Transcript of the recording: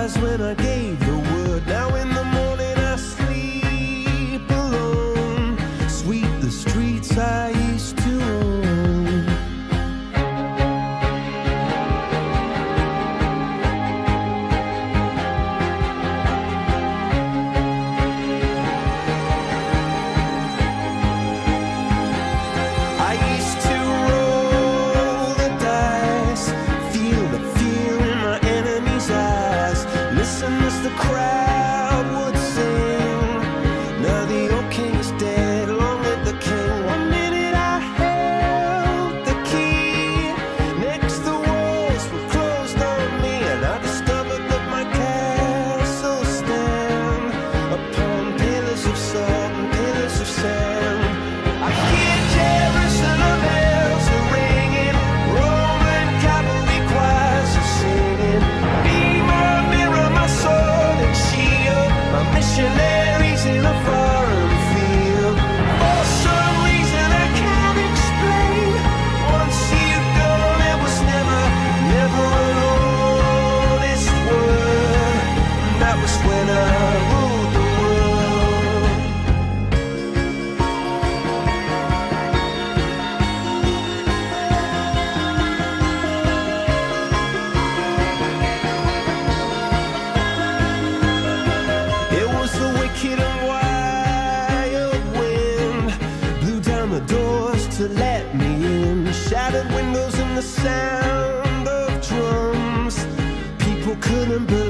eyes when I gave the word. Now in the morning I sleep alone. Sweep the streets I used to own. I used to roll the dice, feel the fear in my enemy's eyes, listen as the crowd would sing. Now the old king is dead, long live the king. One minute I held the key, next the walls were closed on me, and I discovered that my castle stand upon pillars of salt and pillars of sand. I hear Jerusalem bells are ringing, Roman cavalry choirs are singing. Be my mirror, my sword and shield, my missionaries in a foreign field. For some reason I can't explain, once you've gone it was never, never an honest word. That was when I ruled the world. It was the wicked and wild wind, blew down the doors to let me in, shattered windows and the sound of drums. People couldn't believe